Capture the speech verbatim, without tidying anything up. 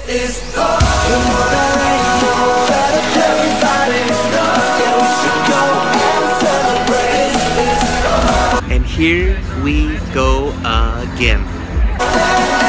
is love. You know that ain't no better tell everybody love. Yeah, we should go and celebrate. This is love. And here we go again.